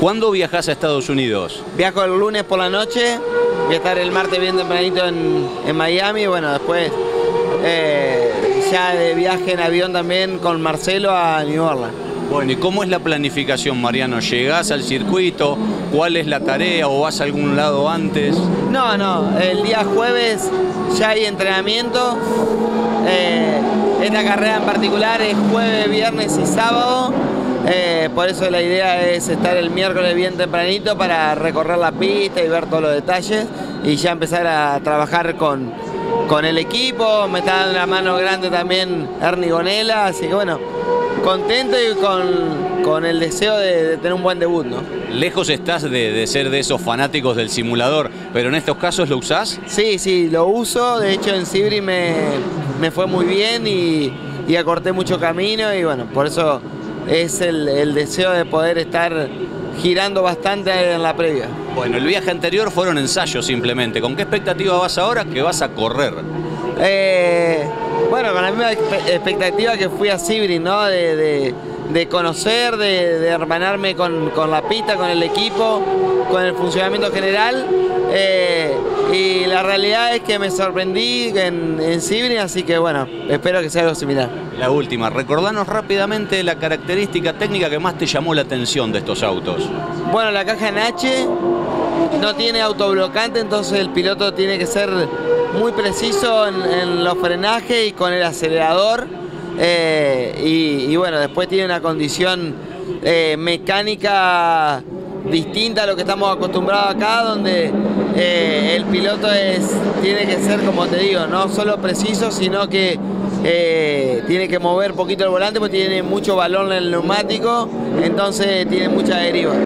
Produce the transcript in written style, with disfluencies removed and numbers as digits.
¿Cuándo viajás a Estados Unidos? Viajo el lunes por la noche, voy a estar el martes bien tempranito en Miami, y bueno, después ya de viaje en avión también con Marcelo a New Orleans. Bueno, ¿y cómo es la planificación, Mariano? ¿Llegás al circuito? ¿Cuál es la tarea o vas a algún lado antes? No, el día jueves ya hay entrenamiento. Esta carrera en particular es jueves, viernes y sábado. Por eso la idea es estar el miércoles bien tempranito para recorrer la pista y ver todos los detalles y ya empezar a trabajar con el equipo. Me está dando una mano grande también Ernie Gonella, así que bueno, contento y con el deseo de tener un buen debut, ¿no? Lejos estás de ser de esos fanáticos del simulador, pero en estos casos ¿lo usás? Sí, lo uso. De hecho en Sibri me fue muy bien y acorté mucho camino y bueno, por eso es el deseo de poder estar girando bastante en la previa. Bueno, el viaje anterior fueron ensayos simplemente. ¿Con qué expectativa vas ahora que vas a correr? Bueno, con la misma expectativa que fui a Sibri, ¿no? De conocer, de hermanarme con la pista, con el equipo, con el funcionamiento general. Y la realidad es que me sorprendí en Sibri, así que bueno, espero que sea algo similar. La última, recordanos rápidamente la característica técnica que más te llamó la atención de estos autos. Bueno, la caja en H no tiene autoblocante, entonces el piloto tiene que ser muy preciso en los frenajes y con el acelerador. Y bueno, después tiene una condición mecánica distinta a lo que estamos acostumbrados acá, donde el piloto tiene que ser, como te digo, no solo preciso, sino que tiene que mover poquito el volante porque tiene mucho balón en el neumático, entonces tiene mucha deriva.